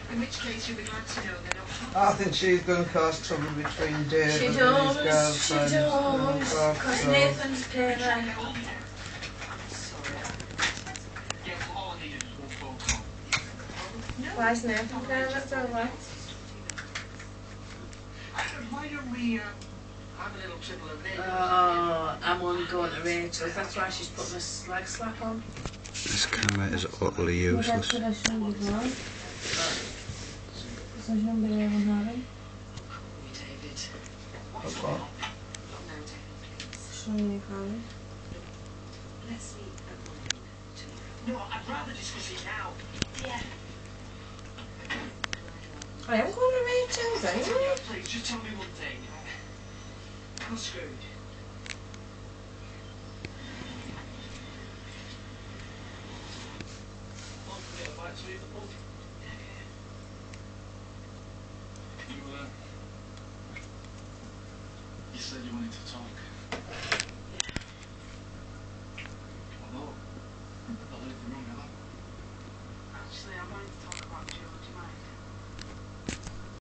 In which case you'll be glad to know they're not. I think she's going to cause trouble between David She and his does, girlfriend. she does. Because Nathan's paying her. Why is Nathan paying her? That's all right. Why don't we have a little triple of this? Oh, I'm only going to Rachel's. That's why she's putting a leg slap on. This camera is utterly useless. What's what? No, I'd rather discuss it now. Yeah. I am going to Rachel's, anyway. Please, just tell me one thing. I'm screwed. You said you wanted to talk.